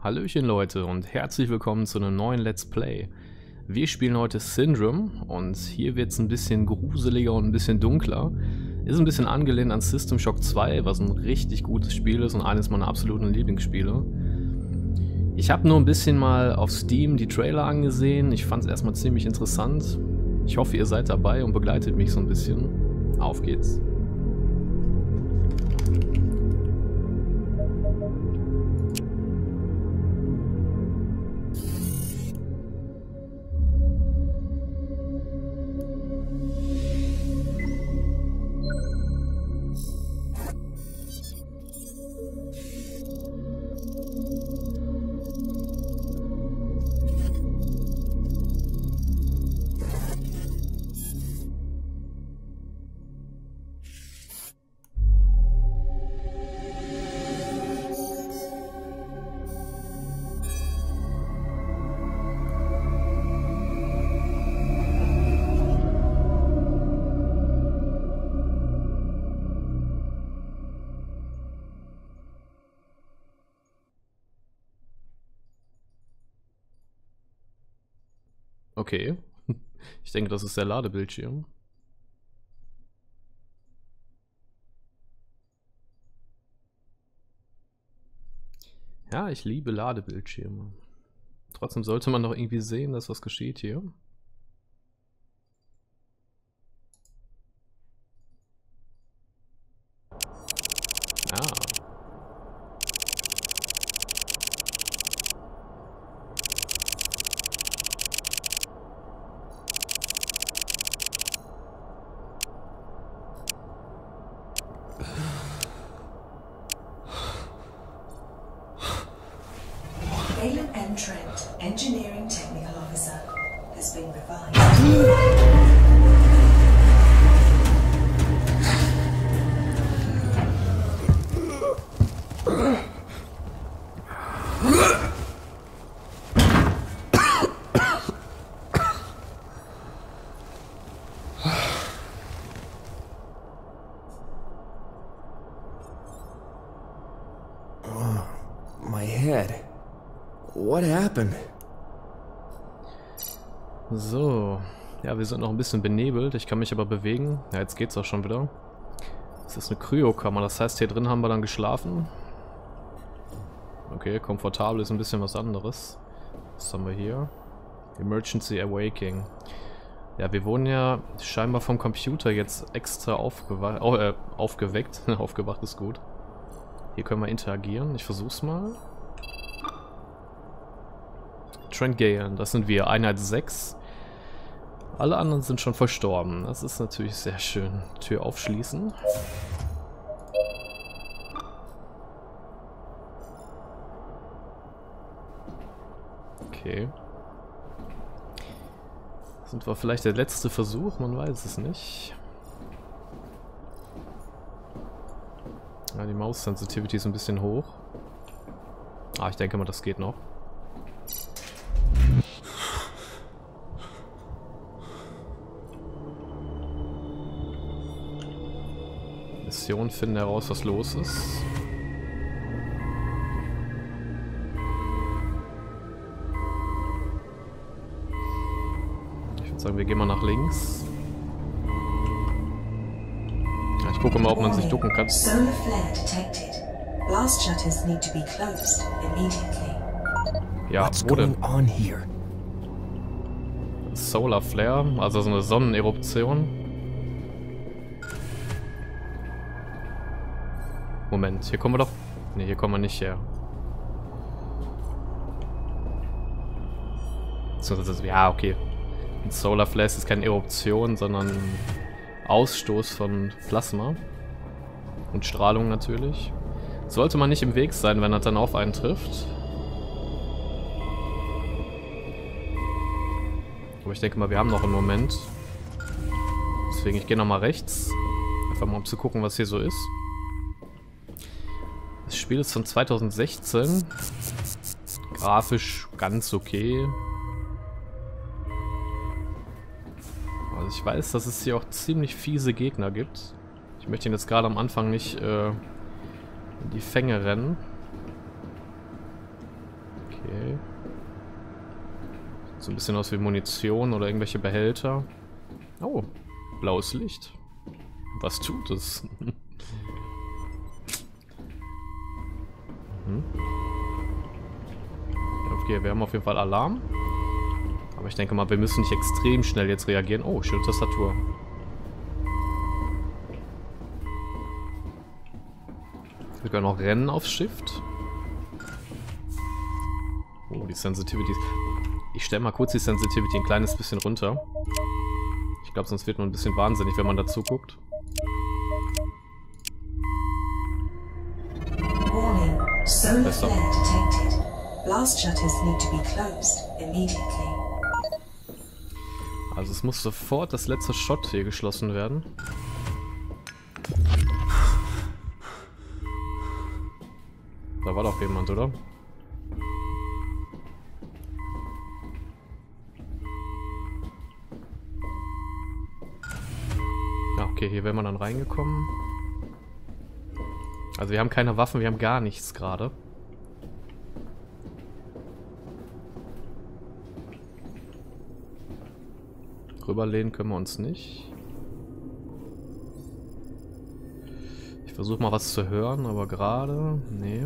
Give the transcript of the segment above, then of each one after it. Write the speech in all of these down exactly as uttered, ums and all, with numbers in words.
Hallöchen Leute und herzlich willkommen zu einem neuen Let's Play. Wir spielen heute Syndrome und hier wird es ein bisschen gruseliger und ein bisschen dunkler. Ist ein bisschen angelehnt an System Shock zwei, was ein richtig gutes Spiel ist und eines meiner absoluten Lieblingsspiele. Ich habe nur ein bisschen mal auf Steam die Trailer angesehen, ich fand es erstmal ziemlich interessant. Ich hoffe, ihr seid dabei und begleitet mich so ein bisschen. Auf geht's. Okay, ich denke, das ist der Ladebildschirm. Ja, ich liebe Ladebildschirme. Trotzdem sollte man doch irgendwie sehen, dass was geschieht hier. Ah. Galen M. Trent, Engineering Technical Officer, has been revived. My head. What happened? So, ja, wir sind noch ein bisschen benebelt. Ich kann mich aber bewegen. Ja, jetzt geht's auch schon wieder. Das ist eine Kryokammer, das heißt, hier drin haben wir dann geschlafen. Okay, komfortabel ist ein bisschen was anderes. Was haben wir hier? Emergency Awaking. Ja, wir wurden ja scheinbar vom Computer jetzt extra aufgewacht, oh, äh, aufgeweckt. Aufgewacht ist gut. Hier können wir interagieren. Ich versuch's mal. Trent Galen, das sind wir, Einheit sechs. Alle anderen sind schon verstorben. Das ist natürlich sehr schön. Tür aufschließen. Okay. Sind wir vielleicht der letzte Versuch? Man weiß es nicht. Ja, die Maus-Sensitivity ist ein bisschen hoch. Ah, ich denke mal, das geht noch. Mission finden heraus, was los ist. Ich würde sagen, wir gehen mal nach links. Ja, ich gucke mal, ob man sich ducken kann. Solar flare detected. Blast shutters need to be closed immediately. Ja, What's wo denn? going on here? Solar Flare, also so eine Sonneneruption. Moment, hier kommen wir doch... Ne, hier kommen wir nicht her. Ja, okay. Ein Solar Flare ist keine Eruption, sondern Ausstoß von Plasma. Und Strahlung natürlich. Sollte man nicht im Weg sein, wenn er dann auf einen trifft. Aber ich denke mal, wir haben noch einen Moment. Deswegen, ich gehe nochmal rechts. Einfach mal, um zu gucken, was hier so ist. Das Spiel ist von zweitausendsechzehn. Grafisch ganz okay. Also ich weiß, dass es hier auch ziemlich fiese Gegner gibt. Ich möchte ihn jetzt gerade am Anfang nicht äh, in die Fänge rennen. Okay. So ein bisschen aus wie Munition oder irgendwelche Behälter. Oh, blaues Licht. Was tut es? hm. Okay, wir haben auf jeden Fall Alarm. Aber ich denke mal, wir müssen nicht extrem schnell jetzt reagieren. Oh, schöne Tastatur. Wir können auch rennen aufs Shift. Oh, die Sensitivity. Ich stelle mal kurz die Sensitivity ein kleines bisschen runter. Ich glaube, sonst wird man ein bisschen wahnsinnig, wenn man dazu guckt. Warning, solar flare detected. Blast shutters need to be closed immediately. Also es muss sofort das letzte Shot hier geschlossen werden. Da war doch jemand, oder? Ja, okay, hier wäre man dann reingekommen. Also wir haben keine Waffen, wir haben gar nichts gerade. Rüberlehnen können wir uns nicht. Ich versuche mal was zu hören, aber gerade... Nee.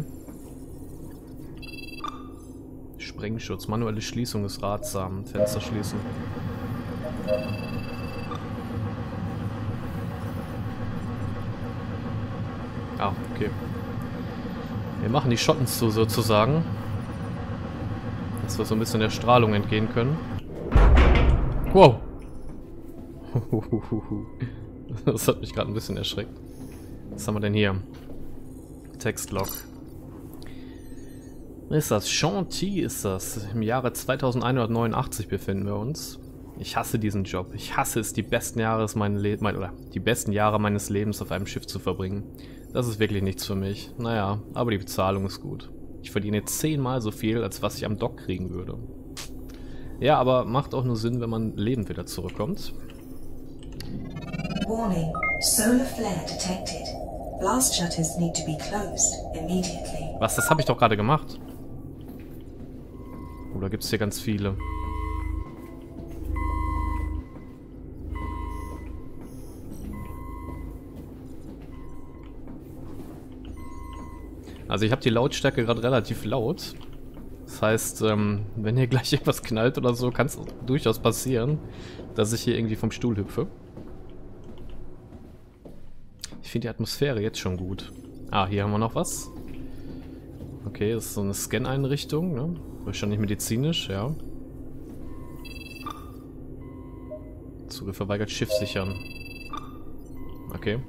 Sprengschutz. Manuelle Schließung ist ratsam. Fenster schließen. Ah, okay. Wir machen die Schotten zu, sozusagen. Dass wir so ein bisschen der Strahlung entgehen können. Wow! Das hat mich gerade ein bisschen erschreckt. Was haben wir denn hier? Textlog. Ist das? Chantilly ist das. Im Jahre zweitausendeinhundertneunundachtzig befinden wir uns. Ich hasse diesen Job. Ich hasse es, die besten Jahre meines Le mein, oder die besten Jahre meines Lebens auf einem Schiff zu verbringen. Das ist wirklich nichts für mich. Naja, aber die Bezahlung ist gut. Ich verdiene zehnmal so viel, als was ich am Dock kriegen würde. Ja, aber macht auch nur Sinn, wenn man lebend wieder zurückkommt. Warning, solar flare detected. Blast shutters need to be closed immediately. Was, das habe ich doch gerade gemacht. Oder gibt es hier ganz viele? Also ich habe die Lautstärke gerade relativ laut. Das heißt, ähm, wenn hier gleich irgendwas knallt oder so, kann es durchaus passieren, dass ich hier irgendwie vom Stuhl hüpfe. Ich finde die Atmosphäre jetzt schon gut. Ah, hier haben wir noch was. Okay, das ist so eine Scan-Einrichtung, ne? Wahrscheinlich medizinisch, ja. Zugriff verweigert, Schiff sichern. Okay.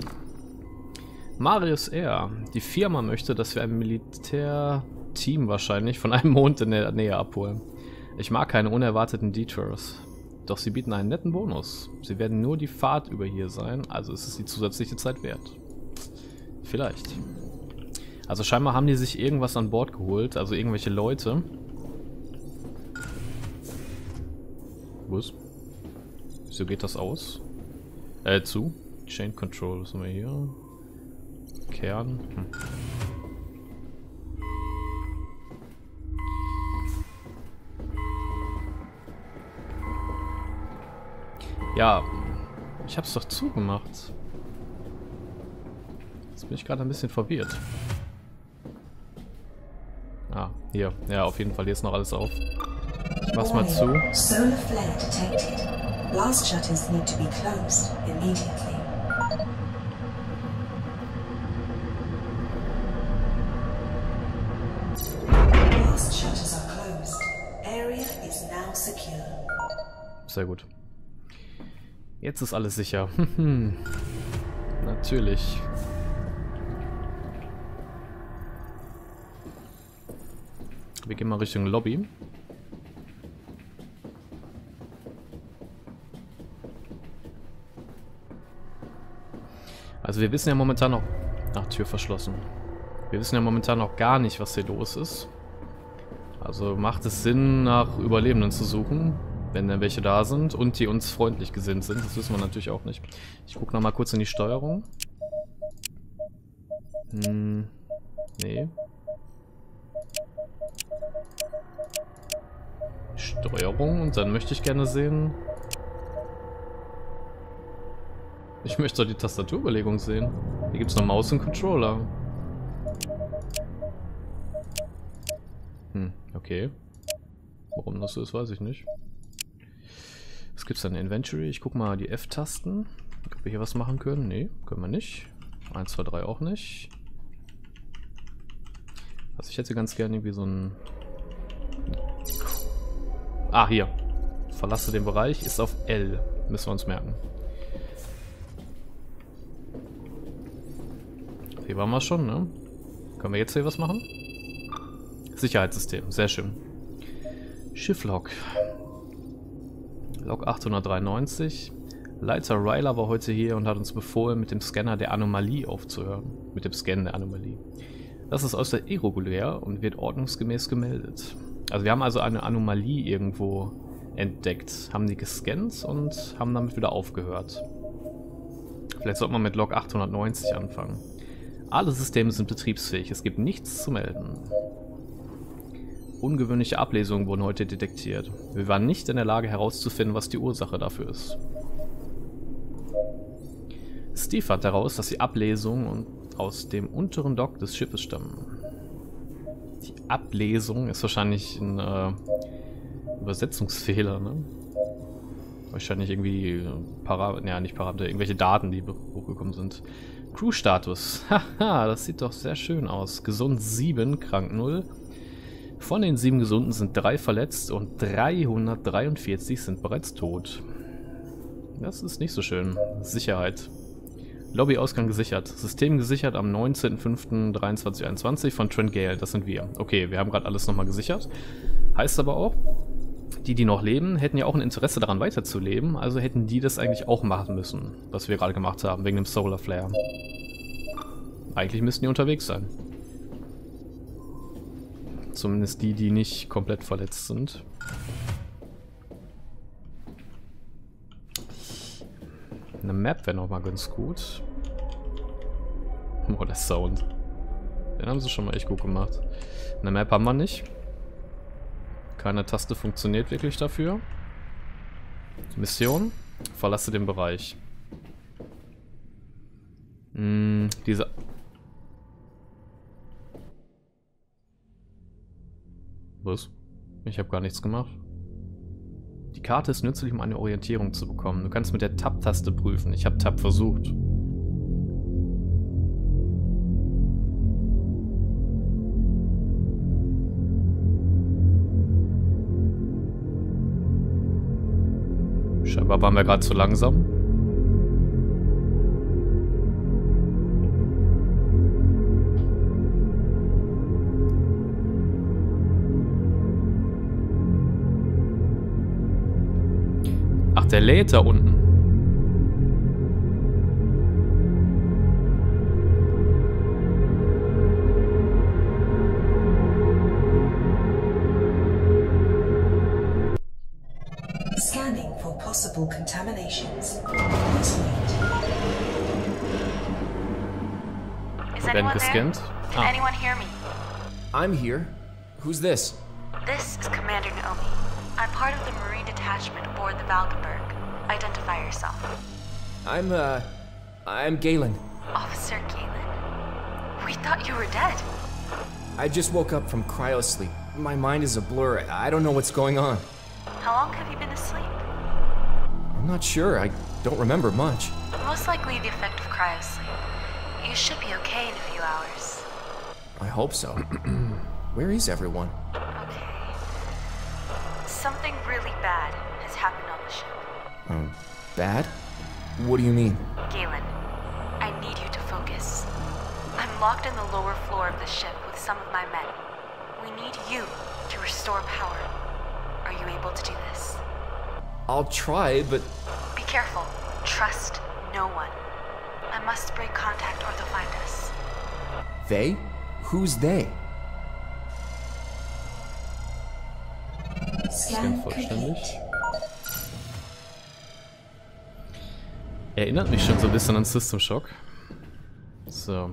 Marius Air. Die Firma möchte, dass wir ein Militärteam wahrscheinlich von einem Mond in der Nähe abholen. Ich mag keine unerwarteten Detours. Doch sie bieten einen netten Bonus. Sie werden nur die Fahrt über hier sein, also ist es die zusätzliche Zeit wert. Vielleicht. Also scheinbar haben die sich irgendwas an Bord geholt, also irgendwelche Leute. Was? Wieso geht das aus? Äh, zu? Chain Control, was haben wir hier? Kern. Hm. Ja, ich hab's doch zugemacht. Jetzt bin ich gerade ein bisschen verwirrt. Ah, hier. Ja, auf jeden Fall, hier ist noch alles auf. Ich mach's mal zu. Solar flare detected. Blast shutters need to be closed immediately. Blast shutters are closed. Area is now secure. Sehr gut. Jetzt ist alles sicher. Natürlich. Wir gehen mal Richtung Lobby. Also wir wissen ja momentan noch... Ach, Tür verschlossen. Wir wissen ja momentan noch gar nicht, was hier los ist. Also macht es Sinn, nach Überlebenden zu suchen, wenn denn welche da sind und die uns freundlich gesinnt sind. Das wissen wir natürlich auch nicht. Ich gucke nochmal kurz in die Steuerung. Hm, nee. Steuerung und dann möchte ich gerne sehen... Ich möchte doch die Tastaturüberlegung sehen. Hier gibt es noch Maus und Controller. Hm, okay. Warum das so ist, weiß ich nicht. Was gibt es dann? Inventory. Ich gucke mal die F-Tasten. Ob wir hier was machen können. Nee, können wir nicht. eins, zwei, drei auch nicht. Also ich hätte ganz gerne irgendwie so ein... Ah, hier. Verlasse den Bereich. Ist auf L. Müssen wir uns merken. Hier waren wir schon, ne? Können wir jetzt hier was machen? Sicherheitssystem. Sehr schön. Schifflog. Log achthundertdreiundneunzig. Leiter Ryler war heute hier und hat uns befohlen, mit dem Scanner der Anomalie aufzuhören. Mit dem Scannen der Anomalie. Das ist äußerst irregulär und wird ordnungsgemäß gemeldet. Also wir haben also eine Anomalie irgendwo entdeckt, haben die gescannt und haben damit wieder aufgehört. Vielleicht sollte man mit Log achthundertneunzig anfangen. Alle Systeme sind betriebsfähig, es gibt nichts zu melden. Ungewöhnliche Ablesungen wurden heute detektiert. Wir waren nicht in der Lage herauszufinden, was die Ursache dafür ist. Steve fand heraus, dass die Ablesungen aus dem unteren Dock des Schiffes stammen. Die Ablesung ist wahrscheinlich ein äh, Übersetzungsfehler, ne? Wahrscheinlich irgendwie Para... Ja, nicht Parameter, irgendwelche Daten, die hochgekommen sind. Crew-Status. Haha, das sieht doch sehr schön aus. Gesund sieben, krank null. Von den sieben Gesunden sind drei verletzt und dreihundertdreiundvierzig sind bereits tot. Das ist nicht so schön. Sicherheit. Lobbyausgang gesichert. System gesichert am neunzehnten fünften dreiundzwanzig einundzwanzig von Trent Gale. Das sind wir. Okay, wir haben gerade alles nochmal gesichert. Heißt aber auch, die, die noch leben, hätten ja auch ein Interesse daran weiterzuleben. Also hätten die das eigentlich auch machen müssen, was wir gerade gemacht haben, wegen dem Solar Flare. Eigentlich müssten die unterwegs sein. Zumindest die, die nicht komplett verletzt sind. Eine Map wäre nochmal ganz gut. Oh, der Sound. Den haben sie schon mal echt gut gemacht. Eine Map haben wir nicht. Keine Taste funktioniert wirklich dafür. Mission. Verlasse den Bereich. Hm, diese... Was? Ich habe gar nichts gemacht. Die Karte ist nützlich, um eine Orientierung zu bekommen. Du kannst mit der Tab-Taste prüfen. Ich habe Tab versucht. Scheinbar waren wir gerade zu langsam. Ach, der lädt da unten. Scanning for possible contaminations. Please wait. Is Wir werden anyone there? gescannt. Can Ah. anyone hear me? I'm here. Who's this? This is Commander Naomi. I'm part of the Marine detachment aboard the Valkenburg. Identify yourself. I'm, uh... I'm Galen. Officer Galen? We thought you were dead. I just woke up from cryosleep. My mind is a blur. I don't know what's going on. How long have you been asleep? I'm not sure. I don't remember much. Most likely the effect of cryosleep. You should be okay in a few hours. I hope so. Where is everyone? Okay. Something really bad has happened on the ship. Um, bad? What do you mean? Galen, I need you to focus. I'm locked in the lower floor of the ship with some of my men. We need you to restore power. Are you able to do this? I'll try, but... Be careful. Trust no one. I must break contact or they'll find us. They? Who's they? Scan vollständig. complete. Erinnert mich schon so ein bisschen an System Shock. So.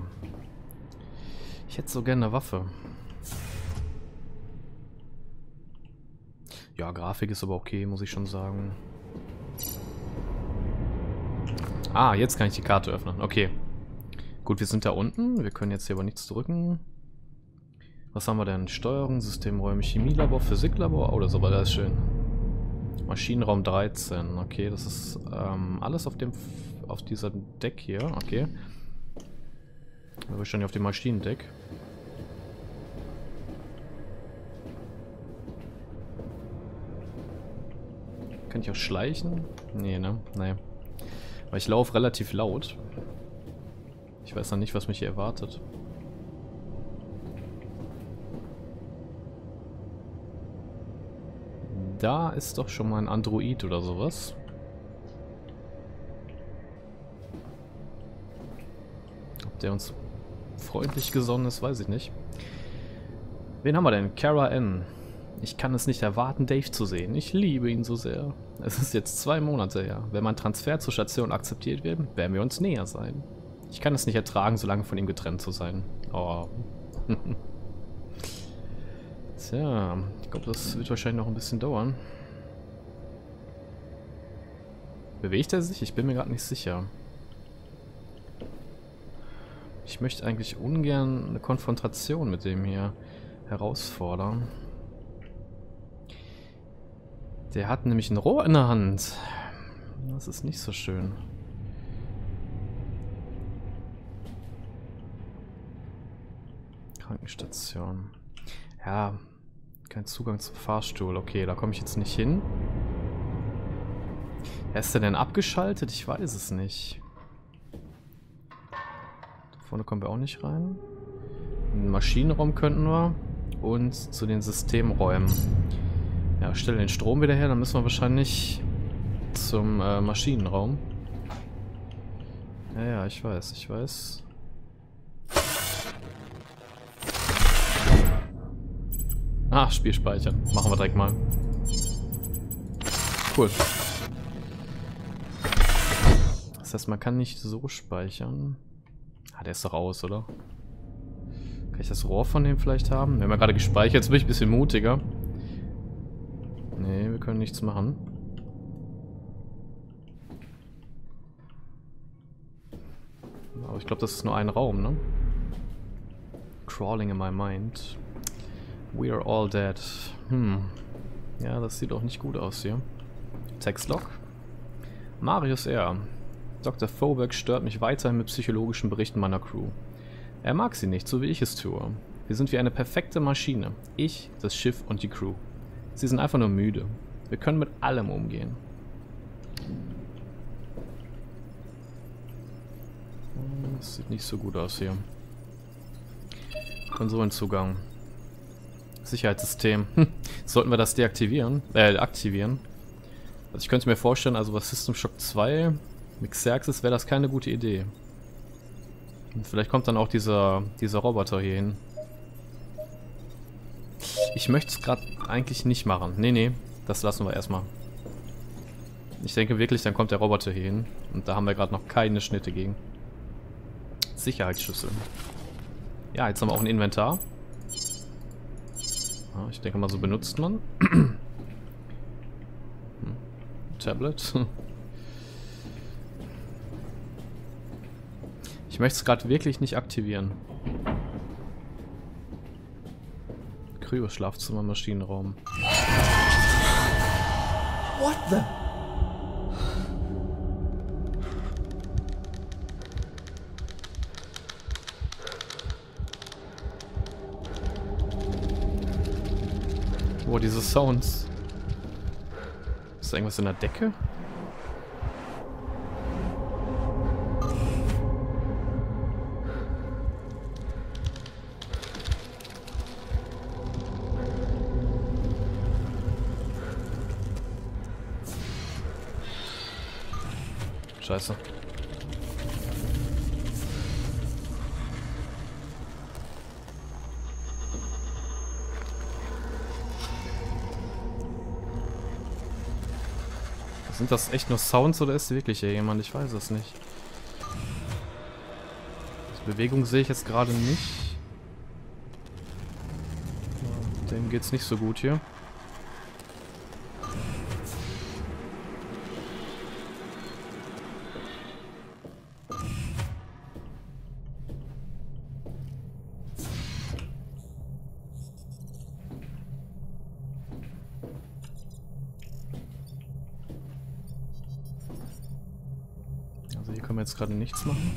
Ich hätte so gerne eine Waffe. Ja, Grafik ist aber okay, muss ich schon sagen. Ah, jetzt kann ich die Karte öffnen. Okay. Gut, wir sind da unten. Wir können jetzt hier aber nichts drücken. Was haben wir denn? Steuerung, Systemräume, Chemielabor, Physiklabor. Oh, das ist aber das ist schön. Maschinenraum dreizehn. Okay, das ist ähm, alles auf dem auf dieser Deck hier. Okay. Wir stehen auf dem Maschinendeck. Kann ich auch schleichen? Nee, ne? Nee. Weil ich laufe relativ laut. Ich weiß noch nicht, was mich hier erwartet. Da ist doch schon mal ein Android oder sowas. Ob der uns freundlich gesonnen ist, weiß ich nicht. Wen haben wir denn? Kara N. Ich kann es nicht erwarten, Dave zu sehen. Ich liebe ihn so sehr. Es ist jetzt zwei Monate her. Wenn mein Transfer zur Station akzeptiert wird, werden wir uns näher sein. Ich kann es nicht ertragen, so lange von ihm getrennt zu sein. Oh. Tja, ich glaube, das wird wahrscheinlich noch ein bisschen dauern. Bewegt er sich? Ich bin mir gerade nicht sicher. Ich möchte eigentlich ungern eine Konfrontation mit dem hier herausfordern. Der hat nämlich ein Rohr in der Hand. Das ist nicht so schön. Krankenstation. Ja, kein Zugang zum Fahrstuhl. Okay, da komme ich jetzt nicht hin. Wer ist der denn abgeschaltet? Ich weiß es nicht. Da vorne kommen wir auch nicht rein. In den Maschinenraum könnten wir. Und zu den Systemräumen. Ja, stellen den Strom wieder her, dann müssen wir wahrscheinlich zum äh, Maschinenraum. Ja, ja, ich weiß, ich weiß. Ah, Spiel speichern. Machen wir direkt mal. Cool. Das heißt, man kann nicht so speichern. Ah, der ist doch aus, oder? Kann ich das Rohr von dem vielleicht haben? Wir haben ja gerade gespeichert, jetzt bin ich ein bisschen mutiger. Nee, wir können nichts machen. Aber ich glaube, das ist nur ein Raum, ne? Crawling in my mind. We are all dead. Hm. Ja, das sieht auch nicht gut aus hier. Textlog. Marius R. Doktor Foberg stört mich weiterhin mit psychologischen Berichten meiner Crew. Er mag sie nicht, so wie ich es tue. Wir sind wie eine perfekte Maschine. Ich, das Schiff und die Crew. Sie sind einfach nur müde. Wir können mit allem umgehen. Das sieht nicht so gut aus hier. Konsolenzugang. Sicherheitssystem. Hm. Sollten wir das deaktivieren? Äh, aktivieren. Also ich könnte mir vorstellen, also bei System Shock zwei mit Xerxes wäre das keine gute Idee. Und vielleicht kommt dann auch dieser, dieser Roboter hier hin. Ich möchte es gerade eigentlich nicht machen. Nee, nee, das lassen wir erstmal. Ich denke wirklich, dann kommt der Roboter hier hin. Und da haben wir gerade noch keine Schnitte gegen. Sicherheitsschlüssel. Ja, jetzt haben wir auch ein Inventar. Ja, ich denke mal, so benutzt man. hm. Tablet. Ich möchte es gerade wirklich nicht aktivieren. Kryo-Schlafzimmer, Maschinenraum. What the? Oh, diese Sounds. Ist da irgendwas in der Decke? Scheiße. Sind das echt nur Sounds oder ist wirklich hier jemand? Ich weiß es nicht. Die Bewegung sehe ich jetzt gerade nicht. Dem geht's nicht so gut hier. Hier können wir jetzt gerade nichts machen.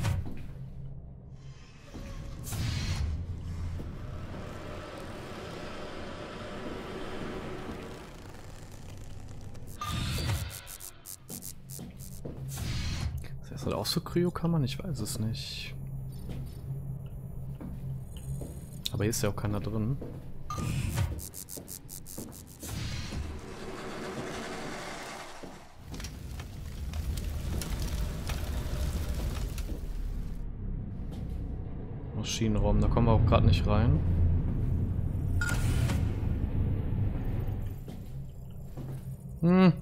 Ist das halt auch so Kryokammern? Ich weiß es nicht. Aber hier ist ja auch keiner drin. Maschinenraum, da kommen wir auch gerade nicht rein. Hm.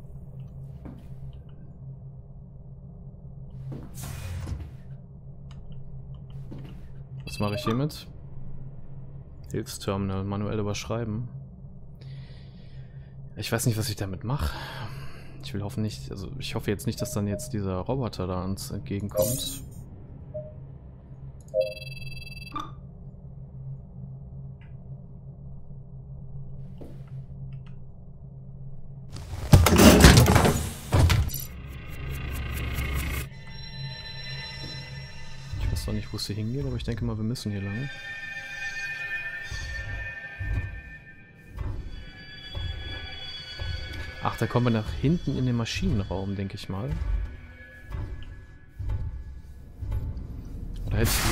Was mache ich hiermit? Hilfsterminal, manuell überschreiben. Ich weiß nicht, was ich damit mache. Ich will hoffen nicht, also ich hoffe jetzt nicht, dass dann jetzt dieser Roboter da uns entgegenkommt. Ich weiß noch nicht, wo es hier hingeht, aber ich denke mal, wir müssen hier lang. Ach, da kommen wir nach hinten in den Maschinenraum, denke ich mal. Oder hätte ich...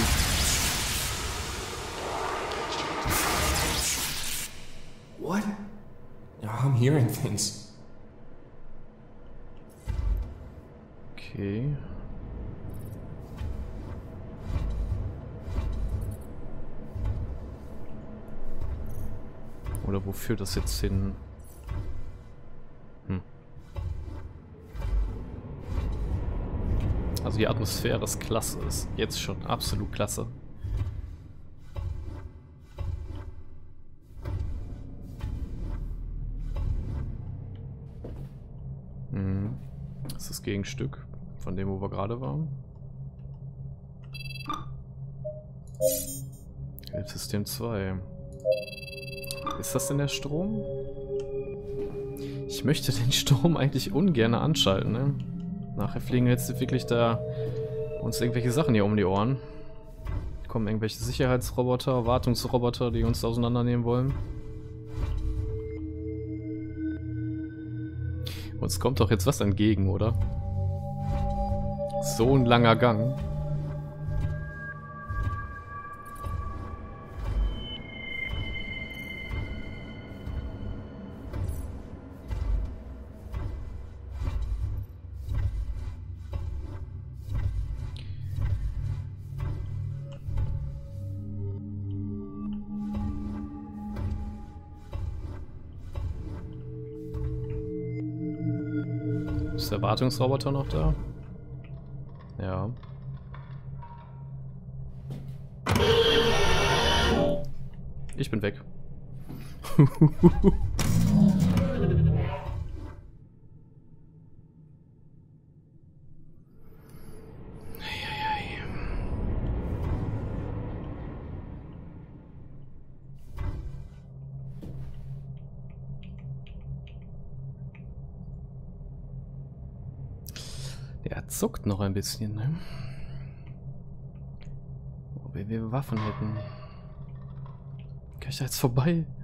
What? Oh, I'm hearing things. Okay. Oder wo führt das jetzt hin? Hm. Also die Atmosphäre ist klasse, ist jetzt schon absolut klasse. Hm. Das ist das Gegenstück von dem, wo wir gerade waren. Hilfssystem zwei. Ist das denn der Strom? Ich möchte den Strom eigentlich ungern anschalten, ne? Nachher fliegen jetzt wirklich da uns irgendwelche Sachen hier um die Ohren. Kommen irgendwelche Sicherheitsroboter, Wartungsroboter, die uns auseinandernehmen wollen. Uns kommt doch jetzt was entgegen, oder? So ein langer Gang. Ist der Wartungsroboter noch da? Ja. Ich bin weg. Der zuckt noch ein bisschen, ne? Ob wir Waffen hätten. Kann ich da jetzt vorbei?